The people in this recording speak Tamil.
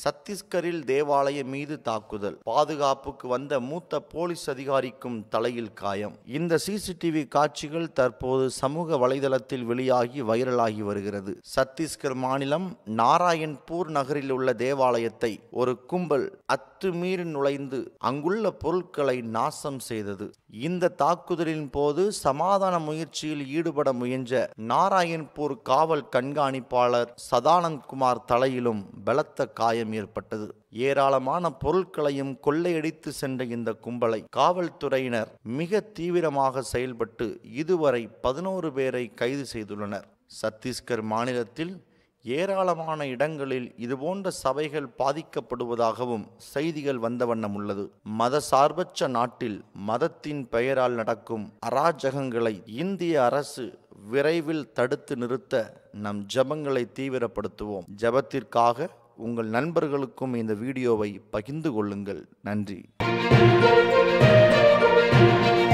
சத்தீஸ்கரில் தேவாலயம் மீது தாக்குதல், பாதுகாப்புக்கு வந்த மூத்த போலீஸ் அதிகாரிக்கும் தலையில் காயம். இந்த சிசிடிவி காட்சிகள் தற்போது சமூக வலைதளத்தில் வெளியாகி வைரலாகி வருகிறது. சத்தீஸ்கர் மாநிலம் நாராயண்பூர் நகரில் உள்ள தேவாலயத்தை ஒரு கும்பல் அத்துமீறி நுழைந்து அங்குள்ள பொருட்களை நாசம் செய்தது. இந்த தாக்குதலின் போது சமாதான முயற்சியில் ஈடுபட முயன்ற நாராயண்பூர் காவல் கண்காணிப்பாளர் சதானந்த் குமார் தலையிலும் பலத்த காயம் ஏற்பட்டது. ஏராளமான பொருட்களையும் கொள்ளையடித்து சென்ற இந்த கும்பலை காவல்துறையினர் மிக தீவிரமாக செயல்பட்டு இதுவரை 11 பேரை கைது செய்துள்ளனர். சத்தீஸ்கர் மாநிலத்தில் ஏராளமான இடங்களில் இதுபோன்ற சபைகள் பாதிக்கப்படுவதாகவும் செய்திகள் வந்த வண்ணம் உள்ளது. மதசார்பற்ற நாட்டில் மதத்தின் பெயரால் நடக்கும் அராஜகங்களை இந்திய அரசு விரைவில் தடுத்து நிறுத்த நம் ஜெபங்களை தீவிரப்படுத்துவோம். ஜெபத்திற்காக உங்கள் நண்பர்களுக்கும் இந்த வீடியோவை பகிர்ந்து கொள்ளுங்கள். நன்றி.